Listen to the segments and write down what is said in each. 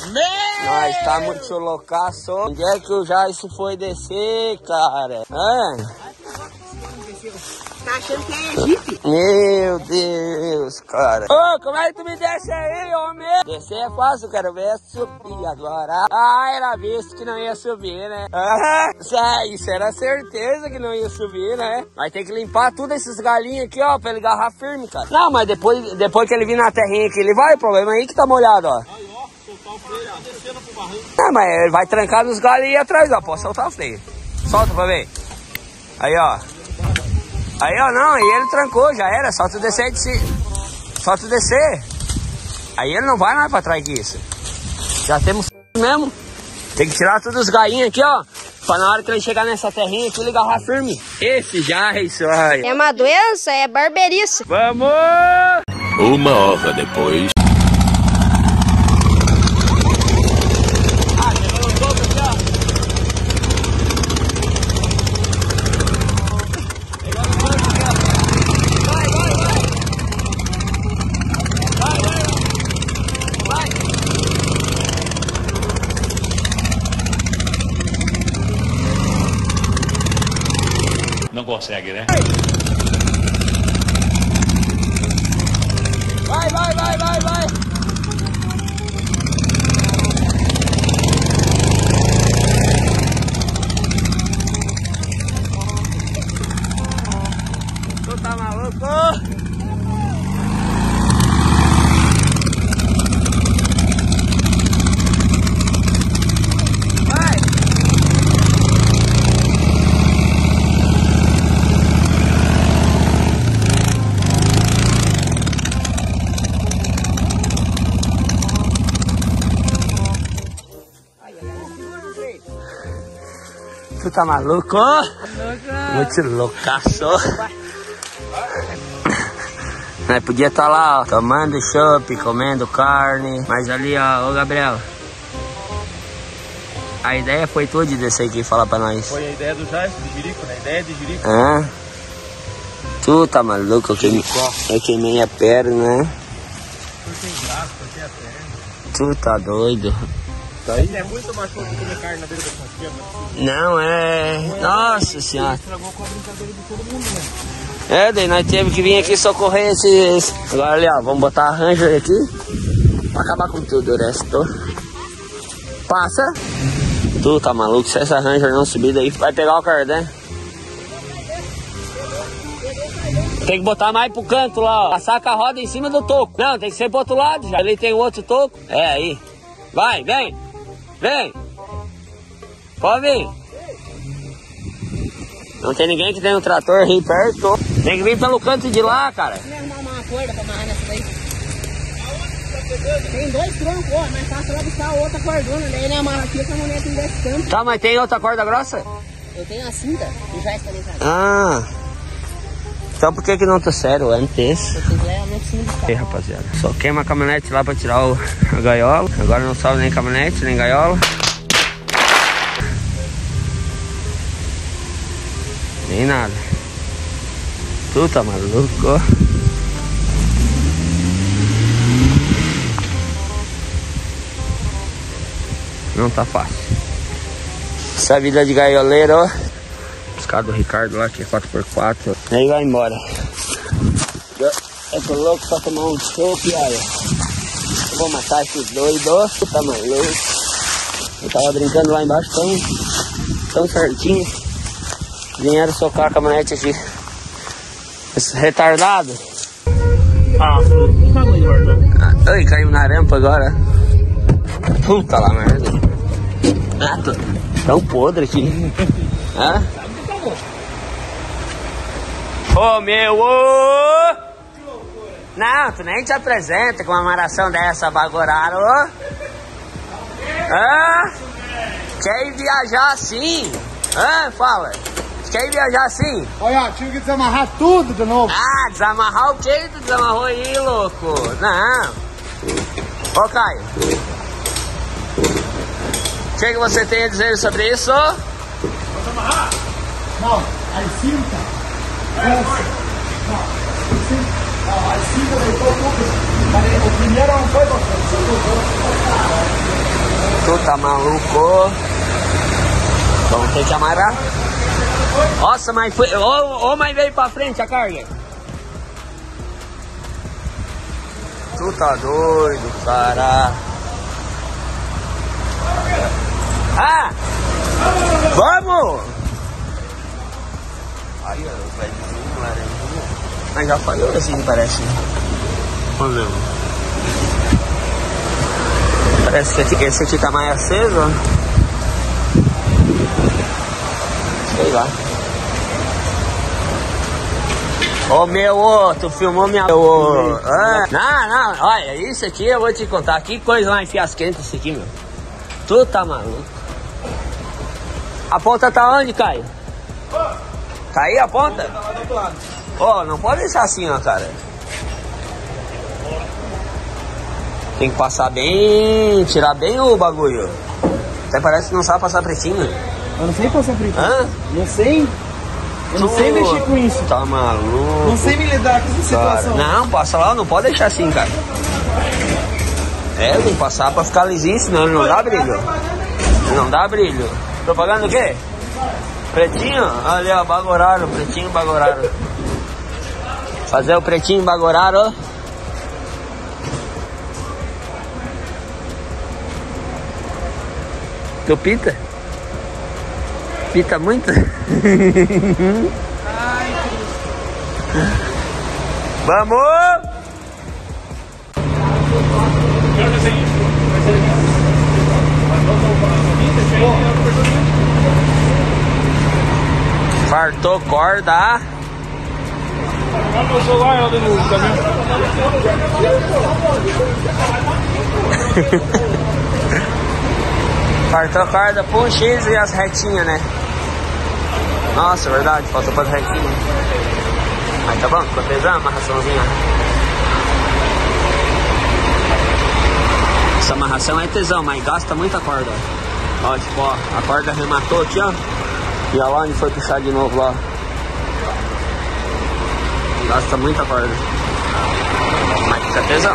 Nós tá muito loucaço. Onde é que o Jairson foi descer, cara? Tá achando que é Egito? Meu Deus, cara. Ô, como é que tu me desce aí, homem? Descer é fácil, quero ver subir agora. Ah, era visto que não ia subir, né? Isso era certeza que não ia subir, né? Vai ter que limpar tudo esses galinhos aqui, ó, pra ele agarrar firme, cara. Não, mas depois que ele vir na terrinha aqui, ele vai, o problema aí que tá molhado, ó. Soltar o freio, descendo pro barranco. Não, mas ele vai trancar nos galhos aí atrás, ó. Pode soltar o freio. Solta pra ver. Aí, ó. Aí, ó, não, aí ele trancou, já era. Só tu descer de si. Só tu descer. Aí ele não vai mais pra trás disso. Já temos mesmo. Tem que tirar todos os galinhos aqui, ó. Pra na hora que ele chegar nessa terrinha aqui, ele agarrar firme. Esse já é isso aí. É uma doença, é barbeirice. Vamos! 1 hora depois. Não consegue, né? Vai, vai, vai, vai, vai. Tu tá maluco? Tu tá maluco? Muito loucaço. Nós podia estar lá, ó, tomando chopp, comendo carne. Mas ali, ó, ô Gabriel. A ideia foi tua de descer aqui e falar pra nós. Foi a ideia do Jairson, de Jerico, né? A ideia de Jerico. Hã? Tu tá maluco? Eu queimei a perna, né? Tu tá doido? Tá aí? É muito mais fácil comer carne na beira da churrasqueira. Não, é... Nossa senhora. Estragou com a brincadeira de todo mundo, né? É, daí nós temos que vir aqui socorrer esses... Agora ali, ó, vamos botar a Ranger aqui. Pra acabar com tudo o resto. Passa. Tu tá maluco? Se essa Ranger não subir daí, vai pegar o cardan. Tem que botar mais pro canto lá, ó. Passar com a roda em cima do toco. Não, tem que ser pro outro lado já. Ali tem o outro toco. É, aí. Vai, vem. Vem. Pode vir. Não tem ninguém que tem um trator aí perto. Tem que vir pelo canto de lá, cara. Vou arrumar uma corda pra amarrar nessa daí. Tem 2 troncos, ó. Mas fácil lá buscar a outra cordona. Daí ele amarra aqui, essa mulher tem 10 cantos. Tá, mas tem outra corda grossa? Eu tenho a cinta e já está ligado. Ah. Então por que não tá sério antes? Eu tenho que levar muito cima do carro. Aí, rapaziada, só queima a caminhonete lá pra tirar a gaiola. Agora não sobe nem caminhonete, nem gaiola. Nem nada. Tu tá maluco? Não tá fácil. Essa vida de gaioleiro, ó. Os caras do Ricardo lá, que é 4x4. Aí vai embora. Eu tô louco pra tomar um chopp, olha. Eu vou matar esses doidos. Tá maluco. Eu tava brincando lá embaixo tão certinho. Vieram socar a caminhonete aqui. Esse retardado. Ah, não tá muito guardando. Ai, caiu na rampa agora. Puta lá, merda. Ah, tô tão podre aqui. Hã? Ô, meu, ô! Não, tu nem te apresenta com uma maração dessa, bagoraro, ô! Hã? Quer ir viajar assim? Hã? Fala. Quer ir viajar assim? Olha, tive que desamarrar tudo de novo. Ah, desamarrar o que tu desamarrou aí, louco? Não. Ô, Caio. O que você tem a dizer sobre isso? Vou amarrar? Não, a cinta. A cinta deitou tudo. O primeiro não foi você. Tu tá maluco? Vamos ter que amarrar. Nossa, mas foi... mas veio pra frente a carga. Tu tá doido, cara. Ah! Vamos! Aí, ó, vai de laranjinha. Mas já falhou assim, parece. Vamos ver. Parece que esse aqui tá mais aceso, ó. Sei lá. Ô meu, tu filmou minha... Não, olha, isso aqui eu vou te contar. Que coisa mais fiasquenta isso aqui, meu. Tu tá maluco. A ponta tá onde, Caio? Tá aí a ponta? Ó, não pode deixar assim, ó, cara. Tem que passar bem, tirar bem o bagulho. Até parece que não sabe passar pretinho. Eu não sei passar pretinho. Hã? Não sei. Eu não sei mexer com isso. Tá maluco. Não sei me lidar com essa situação. Não, passa lá, não pode deixar assim, cara. É, tem que passar pra ficar lisinho, senão ele não dá brilho. Ele não dá brilho. Propaganda o quê? Pretinho? Ali, ó, bagoraro, pretinho bagoraro. Fazer o pretinho bagoraro, ó. Tu pita? Pita muito? Vamos! Fartou corda. Meu celular é o do caminhão. Fartou corda pro X e as retinhas, né? Nossa, é verdade, faltou para as retinhas. Mas tá bom, ficou pesando a amarraçãozinha. Essa amarração é tesão, mas gasta muita corda. Ó, tipo, ó, a corda arrematou aqui, ó. E olha lá onde foi puxar de novo lá. Gasta muita corda. Mas fica tesão.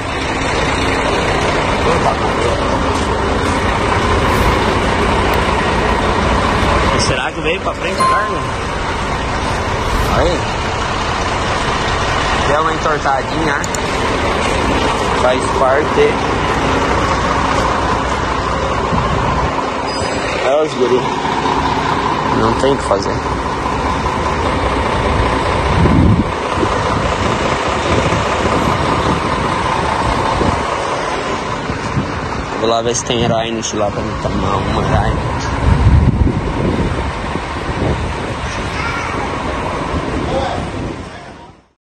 E será que veio pra frente a carga? Aí. Deu uma entortadinha. Faz parte. É os guri. Não tem o que fazer. Vou lá ver se tem Rheinich lá pra me tomar uma Rheinich.